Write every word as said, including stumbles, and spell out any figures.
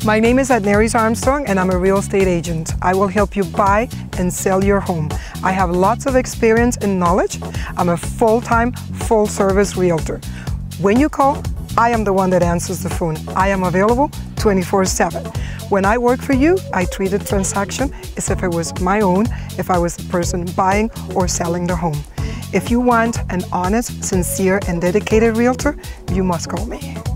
My name is Adnerys Armstrong and I'm a real estate agent. I will help you buy and sell your home. I have lots of experience and knowledge. I'm a full-time, full-service realtor. When you call, I am the one that answers the phone. I am available twenty-four seven. When I work for you, I treat the transaction as if it was my own, if I was the person buying or selling the home. If you want an honest, sincere, and dedicated realtor, you must call me.